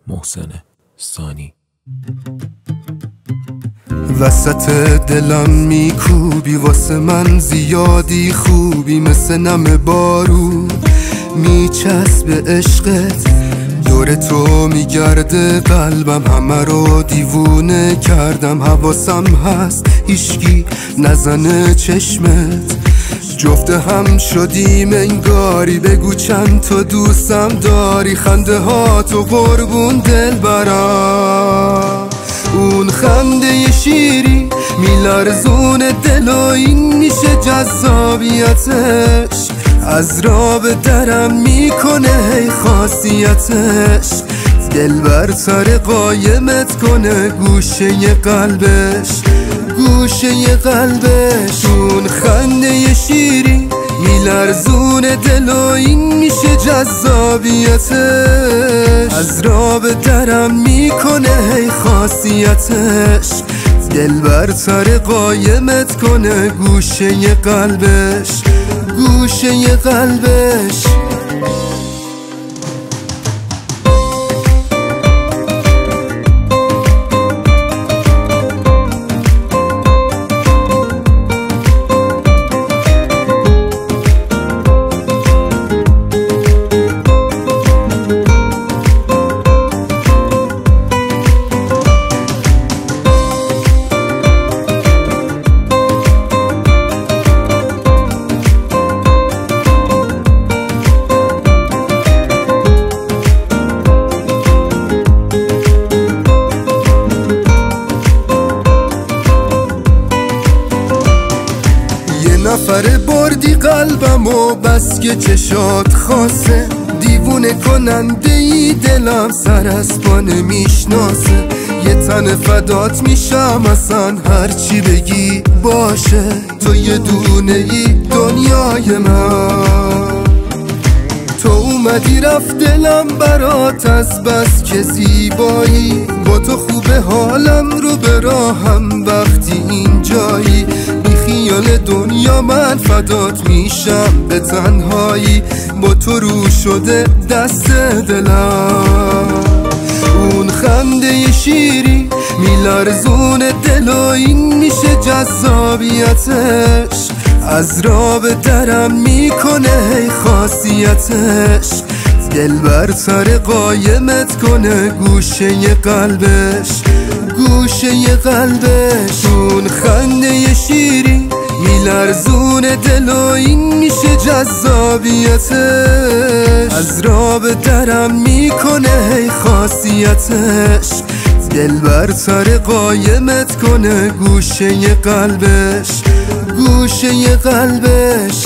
محسن سانی. وسط دلم میکوبی واسه من زیادی خوبی، مثل نم بارون میچسب عشقت، دور تو میگرده قلبم، همه رو دیوونه کردم، حواسم هست هیچکی نزنه چشمت، جفت هم شدیم انگاری، بگو چند تا دوستم داری، خنده ها تو قربون دل برم، اون خنده شیری میلرزون دل و این میشه جذابیتش، از راب درم میکنه هی خاصیتش، دل بر سر قایمت کنه گوشه قلبش، گوشه قلبش، اون خنده شیری میلرزون دل و این میشه جذابیتش، از راب درم میکنه هی خاصیتش، دل بر سر قایمت کنه گوشه قلبش، گوشه قلبش. نفر بردی قلبم و بس که چشات خاصه، دیوونه کننده ای دلم سر از پا نمیشناسه، یه تن فدات میشم اصلا هرچی بگی باشه، تو یه دونه ای دنیای من، تو اومدی رفت دلم برات از بس که زیبایی، با تو خوبه حالم رو به راهم وقتی اینجایی، خیال دنیا من فدات میشم به تنهایی، با تو رو شده دست دلم، اون خنده شیری میلرزون دل و این میشه جذابیتش، از راب درم میکنه هی خاصیتش، دل بر سر قایمت کنه گوشه قلبش، گوشه قلبش، اون خنده شیری میلرزون دل و این میشه جذابیتش، از راب درم میکنه هی خاصیتش، دل بر سر قایمت کنه گوشه قلبش، گوشه قلبش.